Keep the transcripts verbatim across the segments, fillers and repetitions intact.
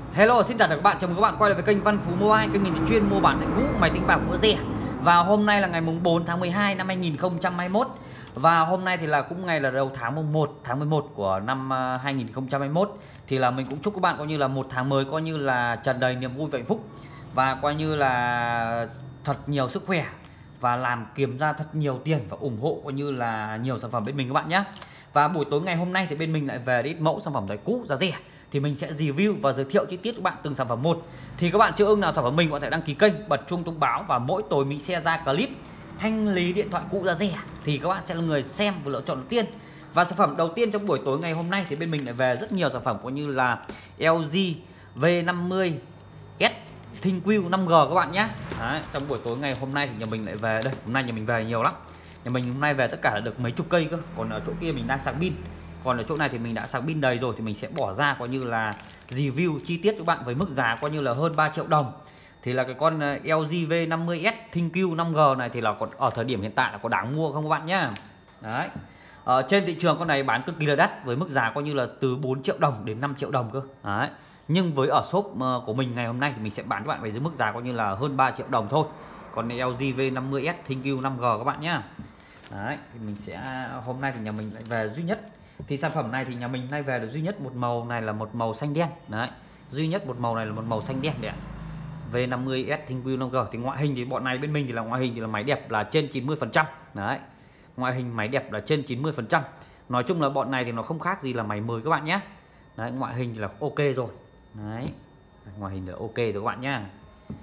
Hello, xin chào tất cả các bạn, chào mừng các bạn quay lại với kênh Văn Phú Mobile, kênh mình chuyên mua bán tại cũ, máy tính bảng mua rẻ. Và hôm nay là ngày mùng bốn tháng mười hai năm hai nghìn không trăm hai mươi mốt. Và hôm nay thì là cũng ngày là đầu tháng mùng một tháng mười một của năm hai nghìn không trăm hai mươi mốt. Thì là mình cũng chúc các bạn coi như là một tháng mới coi như là tràn đầy niềm vui và hạnh phúc, và coi như là thật nhiều sức khỏe và làm kiếm ra thật nhiều tiền và ủng hộ coi như là nhiều sản phẩm bên mình các bạn nhé. Và buổi tối ngày hôm nay thì bên mình lại về ít mẫu sản phẩm tại cũ giá rẻ, thì mình sẽ review và giới thiệu chi tiết các bạn từng sản phẩm một. Thì các bạn chưa ưng nào sản phẩm mình, có thể đăng ký kênh, bật chuông thông báo, và mỗi tối mình sẽ ra clip thanh lý điện thoại cũ giá rẻ thì các bạn sẽ là người xem và lựa chọn đầu tiên. Và sản phẩm đầu tiên trong buổi tối ngày hôm nay thì bên mình lại về rất nhiều sản phẩm coi như là lờ giê V năm mươi S ThinQ năm G các bạn nhé. Đấy, trong buổi tối ngày hôm nay thì nhà mình lại về đây, hôm nay nhà mình về nhiều lắm. Nhà mình hôm nay về tất cả là được mấy chục cây cơ, còn ở chỗ kia mình đang sạc pin. Còn ở chỗ này thì mình đã sạc pin đầy rồi, thì mình sẽ bỏ ra coi như là review chi tiết cho các bạn với mức giá coi như là hơn ba triệu đồng. Thì là cái con lờ giê V năm mươi S ThinQ năm G này thì là còn ở thời điểm hiện tại là có đáng mua không các bạn nhá. Đấy. Ở trên thị trường con này bán cực kỳ là đắt, với mức giá coi như là từ bốn triệu đồng đến năm triệu đồng cơ. Đấy. Nhưng với ở shop của mình ngày hôm nay thì mình sẽ bán cho bạn với mức giá coi như là hơn ba triệu đồng thôi. Còn lờ giê V năm mươi S ThinQ năm G các bạn nhá. Đấy, thì mình sẽ hôm nay thì nhà mình lại về duy nhất. Thì sản phẩm này thì nhà mình nay về được duy nhất một màu này là một màu xanh đen. Đấy, duy nhất một màu này là một màu xanh đen đấy ạ. V năm mươi S ThinQ năm G thì ngoại hình thì bọn này bên mình thì là ngoại hình thì là máy đẹp là trên chín mươi phần trăm. Đấy. Ngoại hình máy đẹp là trên chín mươi phần trăm. Nói chung là bọn này thì nó không khác gì là máy mới các bạn nhé. Đấy, ngoại hình thì là ok rồi. Đấy. Ngoại hình là ok rồi các bạn nhá.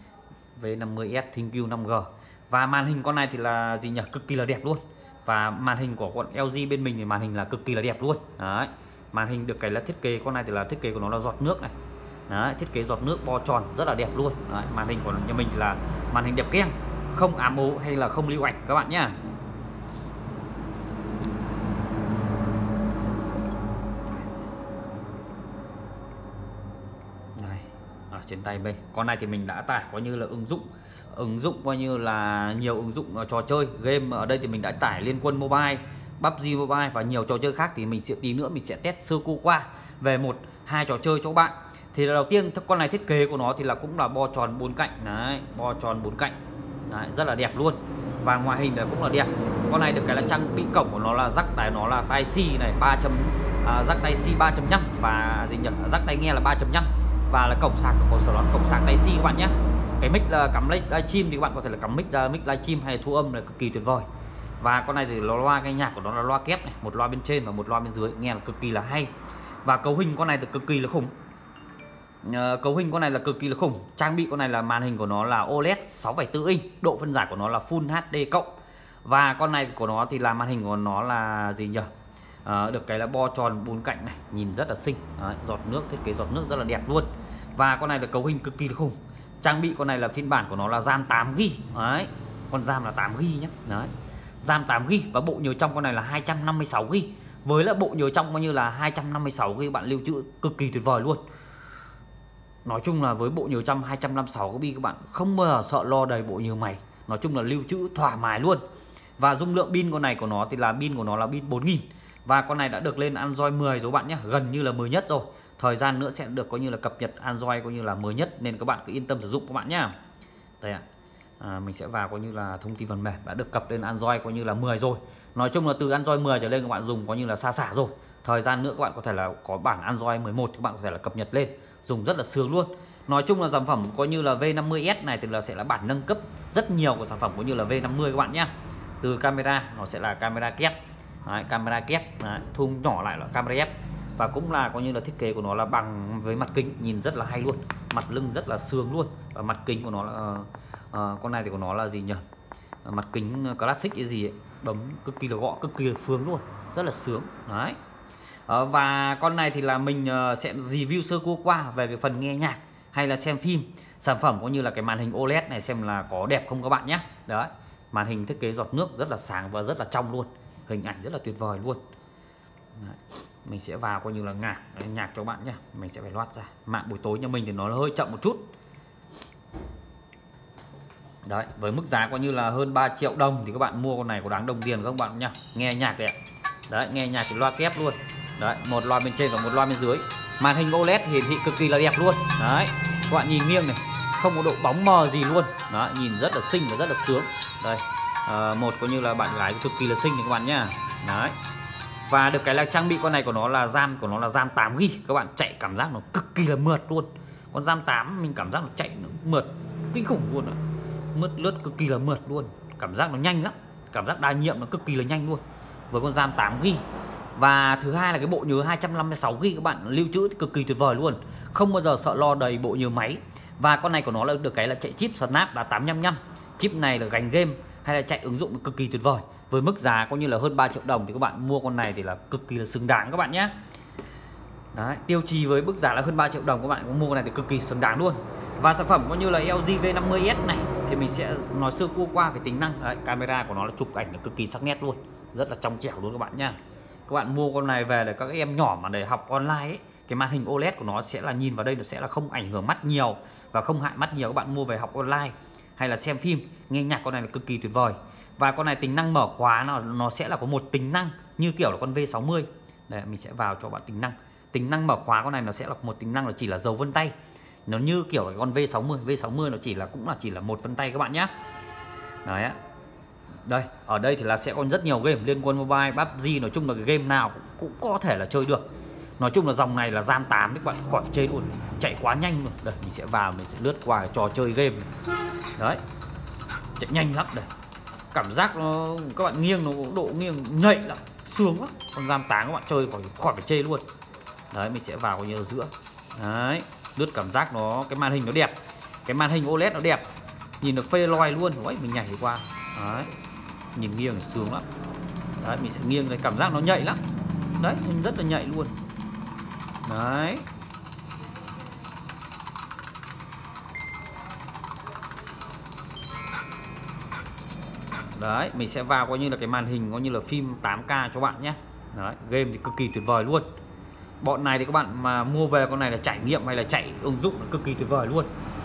V năm mươi S ThinQ năm G. Và màn hình con này thì là gì nhỉ? Cực kỳ là đẹp luôn. Và màn hình của con lờ giê bên mình thì màn hình là cực kỳ là đẹp luôn. Đấy. Màn hình được cái là thiết kế con này thì là thiết kế của nó là giọt nước này. Đấy, thiết kế giọt nước bo tròn rất là đẹp luôn. Đấy, màn hình của nhà mình là màn hình đẹp keng, không ám ố hay là không lưu ảnh các bạn nhá. Này, ở trên tay đây, con này thì mình đã tải coi như là ứng dụng ứng dụng coi như là nhiều ứng dụng trò chơi game. Ở đây thì mình đã tải Liên Quân Mobile, pê u bê giê Mobile và nhiều trò chơi khác. Thì mình sẽ tí nữa mình sẽ test sơ cô qua về một hai trò chơi cho các bạn. Thì là đầu tiên con này thiết kế của nó thì là cũng là bo tròn bốn cạnh. Đấy, bo tròn bốn cạnh. Đấy, rất là đẹp luôn. Và ngoại hình là cũng là đẹp. Con này được cái là trang bị cổng của nó là rắc tai, nó là tai C này ba chấm à, rắc tai C ba chấm năm và gì nhỉ? Rắc tai nghe là ba chấm năm, và là cổng sạc của nó cổng sạc tai C các bạn nhé. Cái mic là cắm livestream thì các bạn có thể là cắm mic ra mic livestream hay là thu âm là cực kỳ tuyệt vời. Và con này thì loa nghe nhạc của nó là loa kép này, một loa bên trên và một loa bên dưới, nghe là cực kỳ là hay. Và cấu hình con này thì cực kỳ là khủng. Uh, cấu hình con này là cực kỳ là khủng. Trang bị con này là màn hình của nó là ô lét sáu phẩy bốn inch, độ phân giải của nó là Full hát đê cộng. Và con này của nó thì là màn hình của nó là gì nhỉ? Uh, được cái là bo tròn bốn cạnh này, nhìn rất là xinh. Đấy, giọt nước, thiết kế giọt nước rất là đẹp luôn. Và con này là cấu hình cực kỳ là khủng. Trang bị con này là phiên bản của nó là RAM tám gi ga bai. Đấy, con RAM là tám gi ga bai nhé. Đấy, RAM tám gi ga bai và bộ nhớ trong con này là hai trăm năm mươi sáu gi ga bai. Với là bộ nhớ trong coi như là hai trăm năm mươi sáu gi ga bai bạn lưu trữ cực kỳ tuyệt vời luôn. Nói chung là với bộ nhớ trong hai trăm năm mươi sáu gi ga bai các bạn không bao giờ sợ lo đầy bộ nhớ máy. Nói chung là lưu trữ thoải mái luôn. Và dung lượng pin con này của nó thì là pin của nó là pin bốn nghìn. Và con này đã được lên Android mười rồi các bạn nhé, gần như là mới nhất rồi. Thời gian nữa sẽ được coi như là cập nhật Android coi như là mới nhất, nên các bạn cứ yên tâm sử dụng các bạn nhá. Đây ạ. À, mình sẽ vào coi như là thông tin phần mềm đã được cập lên Android coi như là mười rồi. Nói chung là từ Android mười trở lên các bạn dùng coi như là xa xả rồi. Thời gian nữa các bạn có thể là có bản Android mười một thì các bạn có thể là cập nhật lên, dùng rất là sướng luôn. Nói chung là sản phẩm coi như là V năm mươi S này thì là sẽ là bản nâng cấp rất nhiều của sản phẩm coi như là V năm mươi các bạn nhá. Từ camera nó sẽ là camera kép. Đấy, camera kép, đấy, thu nhỏ lại là camera ép. Và cũng là coi như là thiết kế của nó là bằng với mặt kính, nhìn rất là hay luôn, mặt lưng rất là sướng luôn. Và mặt kính của nó là uh, uh, con này thì của nó là gì nhỉ? Uh, mặt kính classic cái gì ấy, bấm cực kỳ là gõ, cực kỳ là phương luôn, rất là sướng. Đấy. Uh, và con này thì là mình uh, sẽ review sơ qua qua về cái phần nghe nhạc hay là xem phim. Sản phẩm cũng như là cái màn hình ô lét này xem là có đẹp không các bạn nhé. Đấy, màn hình thiết kế giọt nước rất là sáng và rất là trong luôn, hình ảnh rất là tuyệt vời luôn. Đấy. Mình sẽ vào coi như là nhạc nhạc cho bạn nhé. Mình sẽ phải loát ra. Mạng buổi tối nhà mình thì nó hơi chậm một chút. Đấy, với mức giá coi như là hơn ba triệu đồng thì các bạn mua con này có đáng đồng tiền không bạn nhá. Nghe nhạc đấy ạ. Đấy, nghe nhạc thì loa kép luôn. Đấy, một loa bên trên và một loa bên dưới. Màn hình ô led hiển thị cực kỳ là đẹp luôn. Đấy, các bạn nhìn nghiêng này, không có độ bóng mờ gì luôn. Đó, nhìn rất là xinh và rất là sướng. Đây, à, một coi như là bạn gái cực kỳ là xinh này các bạn nhá. Đấy. Và được cái là trang bị con này của nó là RAM của nó là RAM tám gi ga bai. Các bạn chạy cảm giác nó cực kỳ là mượt luôn. Con RAM tám mình cảm giác nó chạy nó mượt kinh khủng luôn ạ. Mượt lướt cực kỳ là mượt luôn. Cảm giác nó nhanh lắm. Cảm giác đa nhiệm nó cực kỳ là nhanh luôn. Với con RAM tám gi ga bai. Và thứ hai là cái bộ nhớ hai trăm năm mươi sáu gi ga bai các bạn lưu trữ thì cực kỳ tuyệt vời luôn. Không bao giờ sợ lo đầy bộ nhớ máy. Và con này của nó là được cái là chạy chip Snap là tám năm năm. Chip này là gánh game hay là chạy ứng dụng cực kỳ tuyệt vời. Với mức giá coi như là hơn ba triệu đồng thì các bạn mua con này thì là cực kỳ là xứng đáng các bạn nhé. Đấy, tiêu chí với mức giá là hơn ba triệu đồng các bạn cũng mua con này thì cực kỳ xứng đáng luôn. Và sản phẩm coi như là lờ giê V năm mươi S này thì mình sẽ nói sơ qua qua về tính năng. Đấy, camera của nó là chụp ảnh là cực kỳ sắc nét luôn, rất là trong trẻo luôn các bạn nhá. Các bạn mua con này về để các em nhỏ mà để học online ấy, cái màn hình ô led của nó sẽ là nhìn vào đây nó sẽ là không ảnh hưởng mắt nhiều và không hại mắt nhiều. Các bạn mua về học online hay là xem phim, nghe nhạc con này là cực kỳ tuyệt vời. Và con này tính năng mở khóa nó nó sẽ là có một tính năng như kiểu là con V sáu mươi. Đây mình sẽ vào cho bạn tính năng. Tính năng mở khóa con này nó sẽ là một tính năng là chỉ là dấu vân tay. Nó như kiểu là con V sáu mươi, V sáu mươi nó chỉ là cũng là chỉ là một vân tay các bạn nhé. Đấy á. Đây, ở đây thì là sẽ còn rất nhiều game liên quân mobile, pê u bê giê, nói chung là cái game nào cũng, cũng có thể là chơi được. Nói chung là dòng này là RAM tám các bạn khỏi chơi luôn, chạy quá nhanh luôn. Đây mình sẽ vào mình sẽ lướt qua cái trò chơi game này. Đấy. Chạy nhanh lắm đây. Cảm giác nó các bạn nghiêng nó độ nghiêng nhạy lắm, sướng lắm. Con RAM tám các bạn chơi khỏi khỏi phải chê luôn. Đấy mình sẽ vào như ở giữa. Đấy, lướt cảm giác nó cái màn hình nó đẹp. Cái màn hình ô led nó đẹp. Nhìn nó phê loi luôn. Đấy mình nhảy qua. Đấy. Nhìn nghiêng thì sướng lắm. Đấy mình sẽ nghiêng đây cảm giác nó nhạy lắm. Đấy, rất là nhạy luôn. Đấy. Đấy, mình sẽ vào coi như là cái màn hình coi như là phim tám K cho bạn nhé. Đấy, game thì cực kỳ tuyệt vời luôn. Bọn này thì các bạn mà mua về con này là trải nghiệm hay là chạy ứng dụng là cực kỳ tuyệt vời luôn.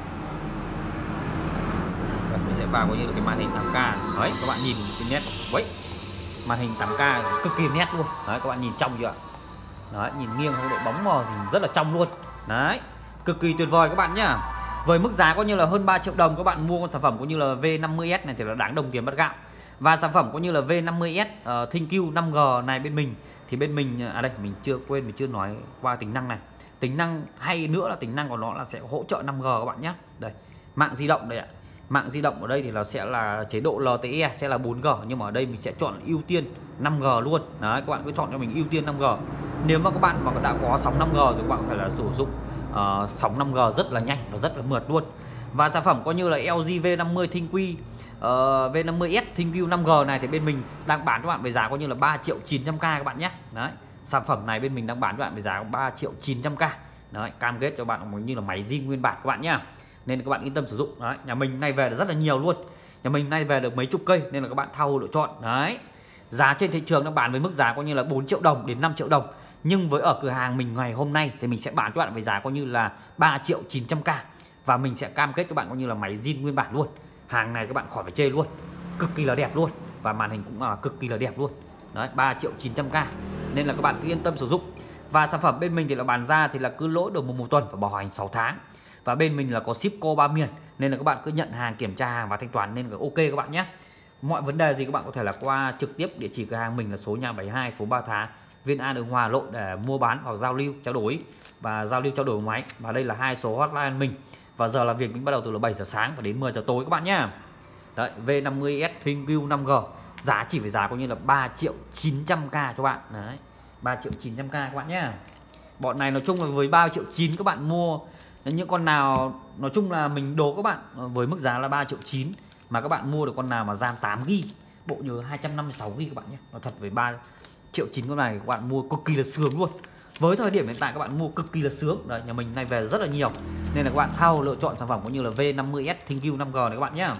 Đấy, mình sẽ vào coi như là cái màn hình tám K. Đấy, các bạn nhìn cái nét đấy. Màn hình tám K cực kỳ nét luôn. Đấy, các bạn nhìn trong chưa ạ? Đấy, nhìn nghiêng không độ bóng mờ thì rất là trong luôn. Đấy, cực kỳ tuyệt vời các bạn nhá. Với mức giá coi như là hơn ba triệu đồng các bạn mua con sản phẩm cũng như là V năm mươi S này thì là đáng đồng tiền bát gạo. Và sản phẩm cũng như là V năm mươi S uh, ThinQ năm G này bên mình thì bên mình à đây mình chưa quên mình chưa nói qua tính năng này. Tính năng hay nữa là tính năng của nó là sẽ hỗ trợ năm G các bạn nhé. Đây, mạng di động đây ạ. Mạng di động ở đây thì là sẽ là chế độ L T E sẽ là bốn G, nhưng mà ở đây mình sẽ chọn ưu tiên năm G luôn. Đấy, các bạn cứ chọn cho mình ưu tiên năm G. Nếu mà các bạn mà đã có sóng năm G thì các bạn có thể là sử dụng uh, sóng năm G rất là nhanh và rất là mượt luôn. Và sản phẩm coi như là lờ giê V năm mươi ThinQ uh, V năm mươi S ThinQ năm G này thì bên mình đang bán cho bạn với giá coi như là ba triệu chín trăm k các bạn nhé. Đấy, sản phẩm này bên mình đang bán cho bạn với giá ba triệu chín trăm k. Đấy, cam kết cho bạn cũng như là máy zin nguyên bản các bạn nhá. Nên các bạn yên tâm sử dụng. Đấy, nhà mình nay về được rất là nhiều luôn. Nhà mình nay về được mấy chục cây nên là các bạn thao lựa chọn. Đấy. Giá trên thị trường đang bán với mức giá coi như là bốn triệu đồng đến năm triệu đồng. Nhưng với ở cửa hàng mình ngày hôm nay thì mình sẽ bán cho bạn với giá coi như là ba triệu chín trăm k. Và mình sẽ cam kết cho bạn coi như là máy zin nguyên bản luôn. Hàng này các bạn khỏi phải chê luôn. Cực kỳ là đẹp luôn. Và màn hình cũng là cực kỳ là đẹp luôn. Đấy, ba triệu chín trăm k. Nên là các bạn cứ yên tâm sử dụng. Và sản phẩm bên mình thì là bán ra thì là cứ lỗi được một, một tuần và bảo hành sáu tháng. Và bên mình là có ship co ba miền nên là các bạn cứ nhận hàng, kiểm tra hàng và thanh toán nên là ok các bạn nhé. Mọi vấn đề gì các bạn có thể là qua trực tiếp địa chỉ cửa hàng mình là số nhà bảy mươi hai phố Ba Thá, Viên An, Đường Hòa Lộ để mua bán hoặc giao lưu trao đổi và giao lưu trao đổi máy. Và đây là hai số hotline mình. Và giờ làm việc mình bắt đầu từ là bảy giờ sáng và đến mười giờ tối các bạn nhé. Đấy, V năm mươi S ThinQ năm G giá chỉ với giá coi như là ba triệu chín trăm k cho bạn. Đấy, ba triệu chín trăm k các bạn nhé. Bọn này nói chung là với ba triệu chín các bạn mua những con nào nói chung là mình đố các bạn với mức giá là ba triệu chín mà các bạn mua được con nào mà RAM tám gi ga bai, bộ nhớ hai trăm năm mươi sáu gi ga bai các bạn nhé. Nó thật với ba triệu chín con này các bạn mua cực kỳ là sướng luôn. Với thời điểm hiện tại các bạn mua cực kỳ là sướng. Đấy, nhà mình này về rất là nhiều nên là các bạn thao lựa chọn sản phẩm cũng như là V năm mươi S ThinQ năm G này các bạn nhé.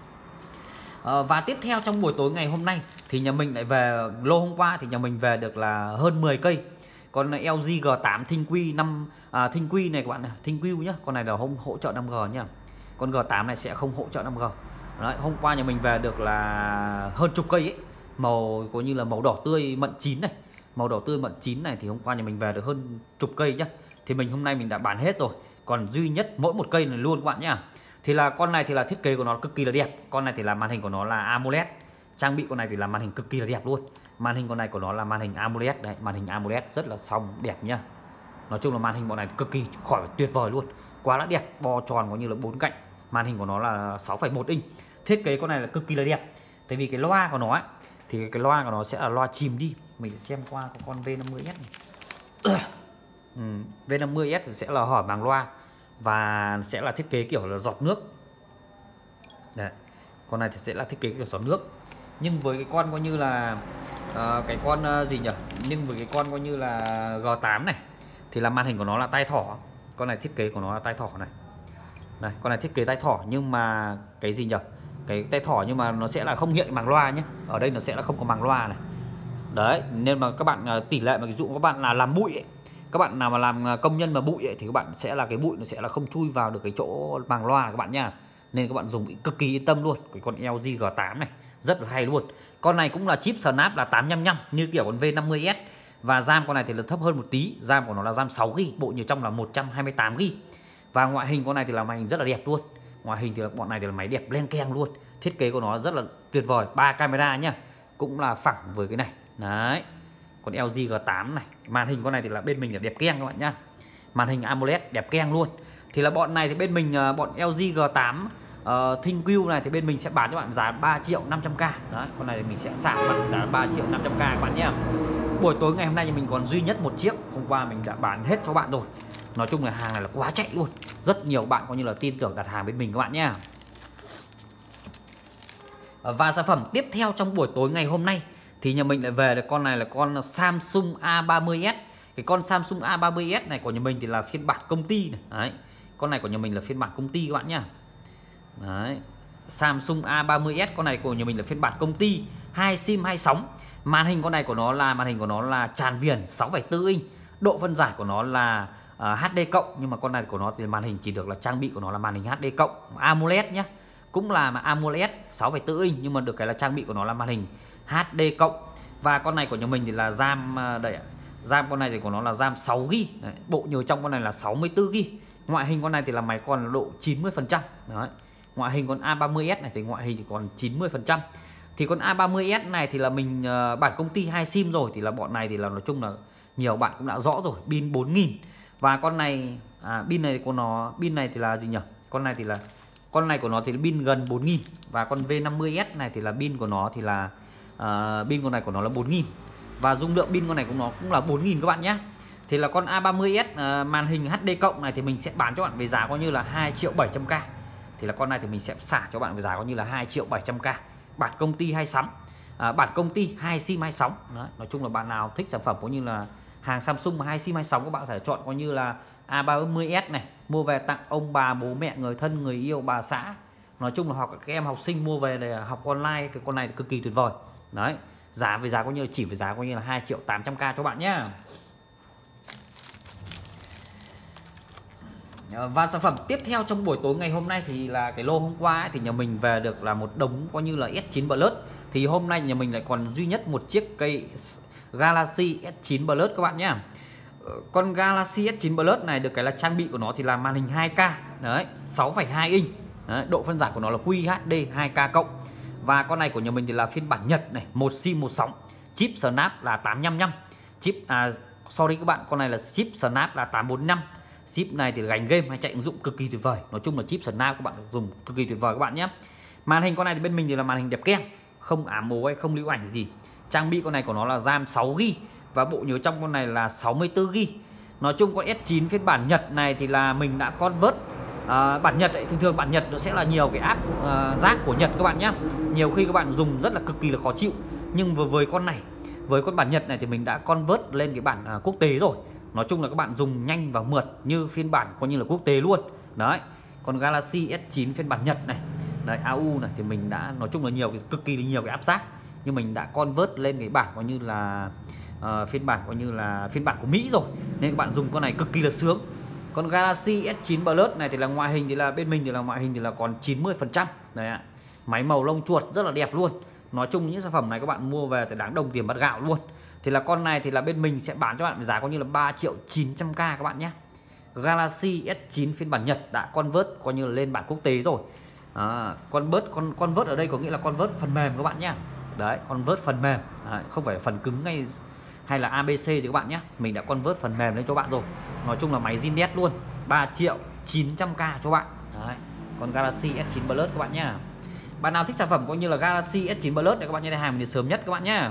À, và tiếp theo trong buổi tối ngày hôm nay thì nhà mình lại về lô hôm qua thì nhà mình về được là hơn mười cây. Còn lờ giê G tám ThinQ năm à, ThinQ này các bạn này, ThinQ nhá, con này là không hỗ trợ năm G nhá. Con G tám này sẽ không hỗ trợ năm G. Đấy, hôm qua nhà mình về được là hơn chục cây ấy. Màu coi như là màu đỏ tươi mận chín này. Màu đỏ tươi mận chín này thì hôm qua nhà mình về được hơn chục cây nhá. thì mình hôm nay mình đã bán hết rồi, còn duy nhất mỗi một cây này luôn các bạn nhá. Thì là con này thì là thiết kế của nó cực kỳ là đẹp, con này thì là màn hình của nó là AMOLED, trang bị con này thì là màn hình cực kỳ là đẹp luôn. Màn hình con này của nó là màn hình AMOLED đấy, màn hình AMOLED rất là xong đẹp nhá. Nói chung là màn hình bọn này cực kỳ khỏi tuyệt vời luôn, quá là đẹp, bo tròn có như là bốn cạnh. Màn hình của nó là sáu phẩy một inch, thiết kế con này là cực kỳ là đẹp. Tại vì cái loa của nó ấy, thì cái loa của nó sẽ là loa chìm đi. Mình sẽ xem qua cái con V năm mươi S này. ừ, V năm mươi S thì sẽ là hở màng loa và sẽ là thiết kế kiểu là giọt nước. Đấy. Con này thì sẽ là thiết kế kiểu giọt nước. Nhưng với cái con coi như là uh, cái con uh, gì nhỉ? Nhưng với cái con coi như là G tám này thì là màn hình của nó là tai thỏ. Con này thiết kế của nó là tai thỏ này. Đây, con này thiết kế tai thỏ nhưng mà cái gì nhỉ? Cái tai thỏ nhưng mà nó sẽ là không hiện màng loa nhé. Ở đây nó sẽ là không có màng loa này. Đấy, nên mà các bạn tỷ lệ mà ví dụ các bạn là làm bụi ấy, các bạn nào mà làm công nhân mà bụi ấy, thì các bạn sẽ là cái bụi nó sẽ là không chui vào được cái chỗ màng loa này các bạn nha. Nên các bạn dùng cực kỳ yên tâm luôn. Cái con L G G tám này rất là hay luôn. Con này cũng là chip Snap là tám năm năm như kiểu con V năm mươi S. Và RAM con này thì là thấp hơn một tí, RAM của nó là RAM sáu gi ga bai, bộ nhớ trong là một trăm hai mươi tám gi ga bai. Và ngoại hình con này thì là ngoại hình rất là đẹp luôn. Ngoại hình thì là bọn này thì là máy đẹp len keng luôn. Thiết kế của nó rất là tuyệt vời, ba camera nhá. Cũng là phẳng với cái này. Đấy. Còn L G G tám này, màn hình con này thì là bên mình là đẹp keng các bạn nhá. Màn hình AMOLED đẹp keng luôn. Thì là bọn này thì bên mình bọn L G G tám uh, ThinQ này thì bên mình sẽ bán cho bạn giá ba triệu năm trăm k. Đấy, con này thì mình sẽ xả bạn giá ba triệu năm trăm k các bạn nhé. Buổi tối ngày hôm nay thì mình còn duy nhất một chiếc, hôm qua mình đã bán hết cho bạn rồi. Nói chung là hàng này là quá chạy luôn. Rất nhiều bạn coi như là tin tưởng đặt hàng bên mình các bạn nhé. Và sản phẩm tiếp theo trong buổi tối ngày hôm nay thì nhà mình lại về được con này là con Samsung A ba mươi S. Cái con Samsung A ba mươi S này của nhà mình thì là phiên bản công ty này. Đấy. Con này của nhà mình là phiên bản công ty các bạn nhá. Đấy. Samsung A ba mươi S con này của nhà mình là phiên bản công ty, hai sim hai sóng. Màn hình con này của nó là màn hình của nó là tràn viền sáu phẩy bốn inch. Độ phân giải của nó là uh, hát đê cộng, nhưng mà con này của nó thì màn hình chỉ được là trang bị của nó là màn hình hát đê cộng, AMOLED nhá. Cũng là mà AMOLED sáu phẩy bốn inch nhưng mà được cái là trang bị của nó là màn hình hát đê cộng. Và con này của nhà mình thì là RAM đây ạ. RAM con này thì của nó là RAM sáu gi ga bai. Bộ nhớ trong con này là sáu mươi tư gi ga bai. Ngoại hình con này thì là máy còn độ chín mươi phần trăm. Đấy. Ngoại hình con A ba mươi S này thì ngoại hình thì còn chín mươi phần trăm. Thì con A ba mươi S này thì là mình uh, bản công ty hai sim rồi, thì là bọn này thì là nói chung là nhiều bạn cũng đã rõ rồi, pin bốn nghìn. Và con này à, pin này của nó, pin này thì là gì nhỉ? Con này thì là con này của nó thì pin gần bốn nghìn. Và con V năm mươi S này thì là pin của nó thì là uh, pin con này của nó là bốn nghìn. Và dung lượng pin con này của nó cũng là bốn nghìn các bạn nhé. Thì là con A ba mươi S uh, màn hình hát đê cộng này thì mình sẽ bán cho bạn với giá coi như là hai triệu bảy trăm k. Thì là con này thì mình sẽ xả cho bạn với giá coi như là hai triệu bảy trăm k. Bản công ty hai sóng, à, bản công ty hai sim hai sóng. Đấy, nói chung là bạn nào thích sản phẩm có như là hàng Samsung mà hai sim hai sóng, các bạn có thể chọn coi như là A ba mươi S này, mua về tặng ông bà bố mẹ người thân người yêu bà xã. Nói chung là hoặc các em học sinh mua về để học online, cái con này cực kỳ tuyệt vời. Đấy, giá với giá coi như là chỉ với giá coi như là hai triệu tám trăm k cho bạn nhé. Và sản phẩm tiếp theo trong buổi tối ngày hôm nay thì là cái lô hôm qua ấy, thì nhà mình về được là một đống coi như là S chín Plus. Thì hôm nay nhà mình lại còn duy nhất một chiếc cây Galaxy S chín Plus các bạn nhé. Con Galaxy S chín Plus này được cái là trang bị của nó thì là màn hình hai K, đấy, sáu phẩy hai inch. Đấy, độ phân giải của nó là Q H D hai K cộng. Và con này của nhà mình thì là phiên bản Nhật này, một sim một sóng, chip Snap là tám năm năm. Chip à sorry các bạn, con này là chip Snap là tám bốn năm. Chip này thì gánh game hay chạy ứng dụng cực kỳ tuyệt vời. Nói chung là chip Snap các bạn dùng cực kỳ tuyệt vời các bạn nhé. Màn hình con này thì bên mình thì là màn hình đẹp keng, không ám mố hay không lưu ảnh gì. Trang bị con này của nó là RAM sáu gi ga bai và bộ nhớ trong con này là sáu mươi tư gi ga bai. Nói chung con S chín phiên bản Nhật này thì là mình đã convert à, bản Nhật ấy, thường thường bản Nhật nó sẽ là nhiều cái app à, rác của Nhật các bạn nhé. Nhiều khi các bạn dùng rất là cực kỳ là khó chịu. Nhưng với, với con này, với con bản Nhật này thì mình đã convert lên cái bản à, quốc tế rồi. Nói chung là các bạn dùng nhanh và mượt như phiên bản coi như là quốc tế luôn. Đấy. Còn Galaxy S chín phiên bản Nhật này, đấy, a u này thì mình đã nói chung là nhiều cái cực kỳ nhiều cái app rác, nhưng mình đã convert lên cái bản coi như là uh, phiên bản coi như là phiên bản của Mỹ rồi, nên các bạn dùng con này cực kỳ là sướng. Còn Galaxy S chín Plus này thì là ngoại hình thì là bên mình thì là ngoại hình thì là còn chín mươi phần trăm. Đấy ạ. Máy màu lông chuột rất là đẹp luôn. Nói chung những sản phẩm này các bạn mua về thì đáng đồng tiền bát gạo luôn. Thì là con này thì là bên mình sẽ bán cho bạn với giá có như là ba triệu chín trăm k các bạn nhé. Galaxy S chín phiên bản Nhật đã convert coi như là lên bản quốc tế rồi. À, convert con convert ở đây có nghĩa là convert phần mềm các bạn nhé. Đấy, convert phần mềm, à, không phải phần cứng ngay hay là a bê xê gì các bạn nhé. Mình đã convert phần mềm lên cho bạn rồi. Nói chung là máy zin đét luôn, ba triệu chín trăm k cho bạn. Đấy, con Galaxy S chín Plus các bạn nhé. Bạn nào thích sản phẩm coi như là Galaxy S chín Plus để các bạn nhận hàng mình sớm nhất các bạn nhé.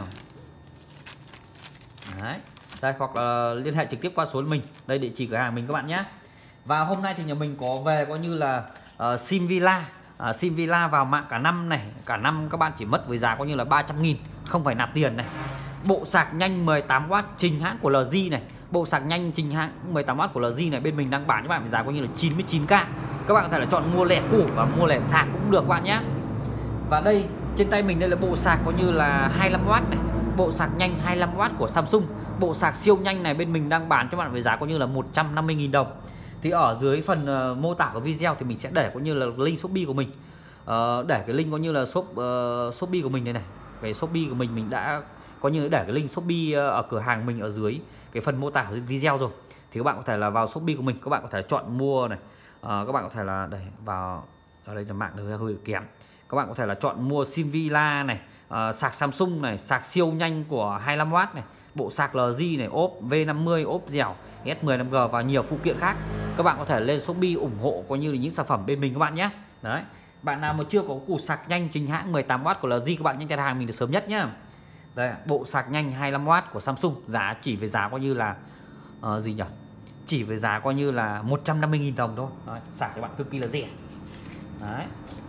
Đấy. Đây, hoặc là liên hệ trực tiếp qua số mình. Đây địa chỉ cửa hàng mình các bạn nhé. Và hôm nay thì nhà mình có về coi như là uh, sim Villa. Uh, sim Villa vào mạng cả năm này, cả năm các bạn chỉ mất với giá coi như là ba trăm nghìn, không phải nạp tiền này. Bộ sạc nhanh mười tám oát chính hãng của lờ giê này. Bộ sạc nhanh chính hãng mười tám oát của lờ giê này bên mình đang bán cho bạn với giá coi như là chín mươi chín k. Các bạn có thể là chọn mua lẻ củ và mua lẻ sạc cũng được các bạn nhé. Và đây trên tay mình đây là bộ sạc coi như là hai mươi lăm oát này, bộ sạc nhanh hai mươi lăm oát của Samsung. Bộ sạc siêu nhanh này bên mình đang bán cho bạn với giá coi như là một trăm năm mươi nghìn đồng. Thì ở dưới phần uh, mô tả của video thì mình sẽ để coi như là link Shopee của mình. Uh, để cái link coi như là shop uh, Shopee của mình đây này. Cái Shopee của mình mình đã có như để cái link Shopee uh, ở cửa hàng mình ở dưới cái phần mô tả dưới video rồi. Thì các bạn có thể là vào Shopee của mình, các bạn có thể chọn mua này. Uh, các bạn có thể là đây vào ở đây là mạng hơi hơi kém. Các bạn có thể là chọn mua sim Villa này, uh, sạc Samsung này, sạc siêu nhanh của hai mươi lăm oát này, bộ sạc lờ giê này, ốp V năm mươi, ốp dẻo S mười năm G và nhiều phụ kiện khác. Các bạn có thể lên Shopee ủng hộ coi như là những sản phẩm bên mình các bạn nhé. Đấy. Bạn nào mà chưa có củ sạc nhanh chính hãng mười tám oát của lờ giê các bạn nhanh đặt hàng mình được sớm nhất nhá. Đây, bộ sạc nhanh hai mươi lăm oát của Samsung, giá chỉ với giá coi như là uh, gì nhỉ? Chỉ với giá coi như là một trăm năm mươi nghìn đồng thôi. Đấy, sạc cho bạn cực kỳ là rẻ. Đấy.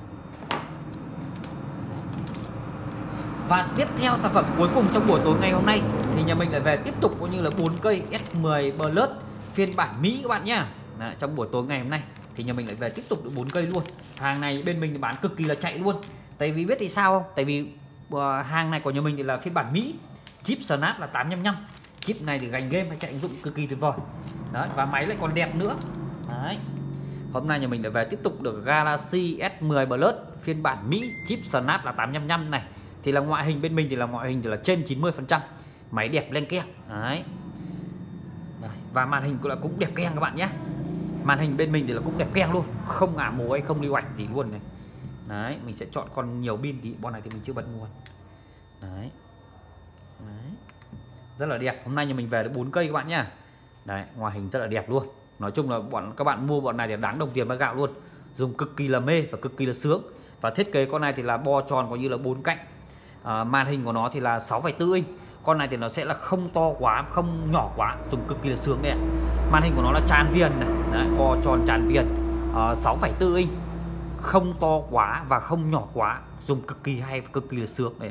Và tiếp theo sản phẩm cuối cùng trong buổi tối ngày hôm nay thì nhà mình lại về tiếp tục coi như là bốn cây S mười Plus phiên bản Mỹ các bạn nhá. Đấy, trong buổi tối ngày hôm nay thì nhà mình lại về tiếp tục được bốn cây luôn. Hàng này bên mình bán cực kỳ là chạy luôn. Tại vì biết thì sao không? Tại vì uh, hàng này của nhà mình thì là phiên bản Mỹ, chip Snap là tám năm năm. Chip này thì gành game hay chạy ứng dụng cực kỳ tuyệt vời. Đấy, và máy lại còn đẹp nữa. Đấy. Hôm nay nhà mình lại về tiếp tục được Galaxy S mười Plus phiên bản Mỹ, chip Snap là tám năm năm này. Thì là ngoại hình bên mình thì là ngoại hình thì là trên chín mươi phần trăm, máy đẹp lên keng. Đấy. Đấy. Và màn hình cũng là cũng đẹp keng các bạn nhé. Màn hình bên mình thì là cũng đẹp keng luôn, không ngả mồ hay không lưu ảnh gì luôn này. Đấy, mình sẽ chọn con nhiều pin thì bọn này thì mình chưa bật nguồn. Đấy. Đấy. Rất là đẹp. Hôm nay nhà mình về được bốn cây các bạn nhá. Đấy, ngoại hình rất là đẹp luôn. Nói chung là bọn các bạn mua bọn này thì đáng đồng tiền bát gạo luôn. Dùng cực kỳ là mê và cực kỳ là sướng. Và thiết kế con này thì là bo tròn coi như là bốn cạnh. À, màn hình của nó thì là sáu phẩy bốn inch. Con này thì nó sẽ là không to quá, không nhỏ quá, dùng cực kỳ là sướng đấy. Màn hình của nó là tràn viền này, đấy, bo tròn tràn viền, à, sáu phẩy bốn inch, không to quá và không nhỏ quá, dùng cực kỳ hay, cực kỳ là sướng đấy.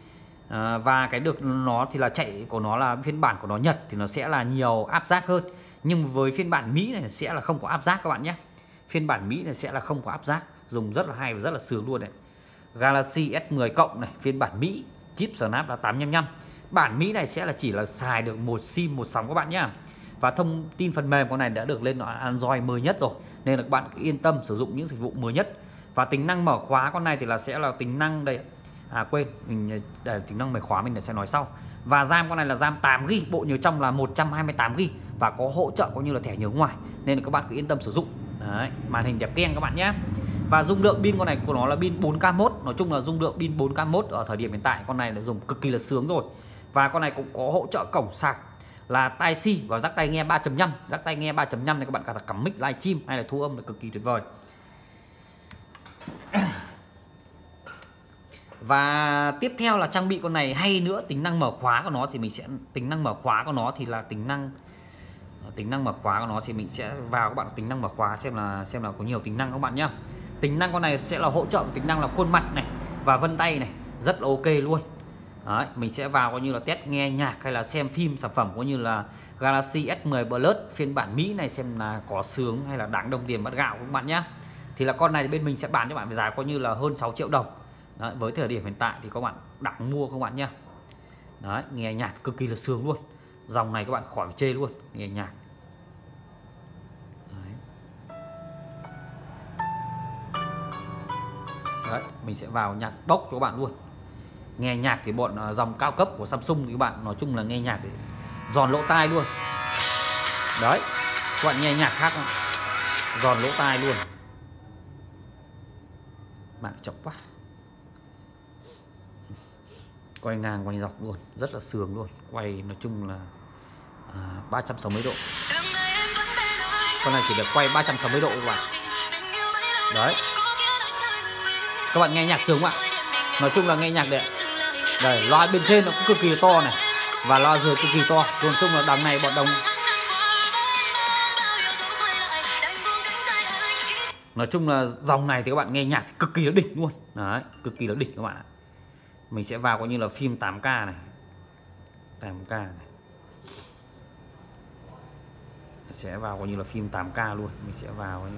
À, và cái được nó thì là chạy của nó là phiên bản của nó Nhật thì nó sẽ là nhiều áp giác hơn, nhưng với phiên bản Mỹ này sẽ là không có áp giác các bạn nhé. Phiên bản Mỹ này sẽ là không có áp giác, dùng rất là hay và rất là sướng luôn đấy. Galaxy S mười cộng này, phiên bản Mỹ, chip Snap là tám năm năm. Bản Mỹ này sẽ là chỉ là xài được một sim một sóng các bạn nhé. Và thông tin phần mềm con này đã được lên Android mới nhất rồi, nên là các bạn yên tâm sử dụng những dịch vụ mới nhất. Và tính năng mở khóa con này thì là sẽ là tính năng đây. À quên, mình để tính năng mở khóa mình sẽ nói sau. Và RAM con này là RAM tám gi ga bai, bộ nhớ trong là một trăm hai mươi tám gi ga bai và có hỗ trợ cũng như là thẻ nhớ ngoài, nên là các bạn cứ yên tâm sử dụng. Đấy, màn hình đẹp keng các bạn nhé. Và dung lượng pin con này của nó là pin bốn K mốt. Nói chung là dung lượng pin bốn K mốt ở thời điểm hiện tại con này là dùng cực kỳ là sướng rồi. Và con này cũng có hỗ trợ cổng sạc là Type-C và jack tai nghe ba chấm năm. Jack tai nghe ba chấm năm này các bạn cả cắm mic livestream hay là thu âm là cực kỳ tuyệt vời. Và tiếp theo là trang bị con này hay nữa, tính năng mở khóa của nó thì mình sẽ tính năng mở khóa của nó thì là tính năng tính năng mở khóa của nó thì mình sẽ vào các bạn tính năng mở khóa xem là xem là có nhiều tính năng các bạn nhá. Tính năng con này sẽ là hỗ trợ tính năng là khuôn mặt này và vân tay này, rất là ok luôn. Đấy, mình sẽ vào coi như là test nghe nhạc hay là xem phim sản phẩm coi như là Galaxy S mười Plus phiên bản Mỹ này xem là có sướng hay là đáng đồng tiền bát gạo các bạn nhá. Thì là con này bên mình sẽ bán cho bạn với giá coi như là hơn sáu triệu đồng. Đấy, với thời điểm hiện tại thì các bạn đáng mua các bạn nhá. Đấy, nghe nhạc cực kỳ là sướng luôn. Dòng này các bạn khỏi chê luôn, nghe nhạc. Đấy. Đấy, mình sẽ vào nhạc bốc cho các bạn luôn. Nghe nhạc thì bọn dòng cao cấp của Samsung thì các bạn nói chung là nghe nhạc thì giòn lỗ tai luôn. Đấy. Các bạn nghe nhạc khác không? Giòn lỗ tai luôn. Mạng chọc quá. Quay ngang quay dọc luôn, rất là sướng luôn. Quay nói chung là à, ba trăm sáu mươi độ. Con này chỉ được quay ba trăm sáu mươi độ các bạn. Đấy. Các bạn nghe nhạc sướng không ạ? Nói chung là nghe nhạc đấy. Đây, loa bên trên nó cũng cực kỳ to này. Và loa dưới cực kỳ to. Nói chung là đằng này bọn đồng. Nói chung là dòng này thì các bạn nghe nhạc thì cực kỳ là đỉnh luôn. Đấy, cực kỳ là đỉnh các bạn ạ. Mình sẽ vào coi như là phim tám K này. tám K này. Sẽ vào coi như là phim tám K luôn. Mình sẽ vào coi như...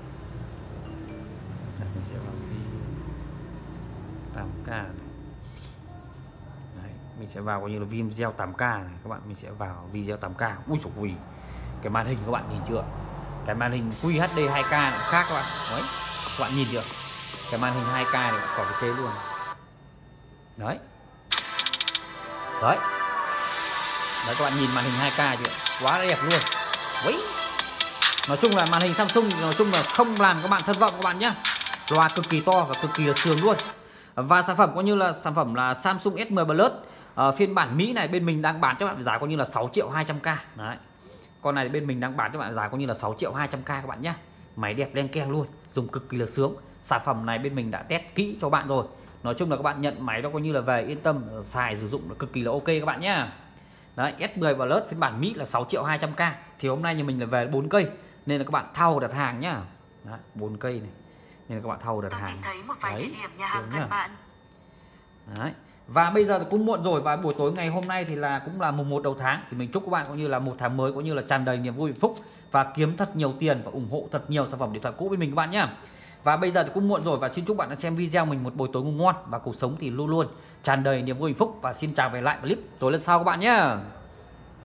Đây, mình sẽ vào phim tám K này. Đấy, mình sẽ vào coi như là video tám K này các bạn. Mình sẽ vào video tám K. Ui dồi ui. Cái màn hình các bạn nhìn chưa? Cái màn hình Full hát đê hai K nó khác các bạn. Đấy, các bạn nhìn chưa? Cái màn hình hai K này có cái chế luôn. Đấy. Đấy. Đấy các bạn nhìn màn hình hai K chưa? Quá đẹp luôn. Đấy. Nói chung là màn hình Samsung nói chung là không làm các bạn thất vọng các bạn nhé. Loa cực kỳ to và cực kỳ là sướng luôn. Và sản phẩm coi như là sản phẩm là Samsung S mười Plus à, phiên bản Mỹ này bên mình đang bán cho bạn giá coi như là sáu triệu hai trăm K. Đấy. Con này bên mình đang bán cho bạn giá coi như là sáu triệu hai trăm K các bạn nhé. Máy đẹp len keng luôn, dùng cực kỳ là sướng. Sản phẩm này bên mình đã test kỹ cho bạn rồi. Nói chung là các bạn nhận máy đó coi như là về yên tâm xài sử dụng là cực kỳ là ok các bạn nhé. Đấy, S mười Plus phiên bản Mỹ là sáu triệu hai trăm K. Thì hôm nay nhà mình là về bốn cây nên là các bạn thao đặt hàng nhá. Đấy, bốn cây này. Nên là các bạn thao đặt Tôi hàng. thấy một vài Đấy, địa điểm nhà hàng gần bạn. Đấy. Và bây giờ thì cũng muộn rồi, và buổi tối ngày hôm nay thì là cũng là mùng một đầu tháng, thì mình chúc các bạn cũng như là một tháng mới cũng như là tràn đầy niềm vui hạnh phúc và kiếm thật nhiều tiền và ủng hộ thật nhiều sản phẩm điện thoại cũ với mình các bạn nhé. Và bây giờ thì cũng muộn rồi, và xin chúc bạn đã xem video mình một buổi tối ngủ ngon và cuộc sống thì luôn luôn tràn đầy niềm vui hạnh phúc, và xin chào và hẹn lại vào clip tối lần sau các bạn nhé.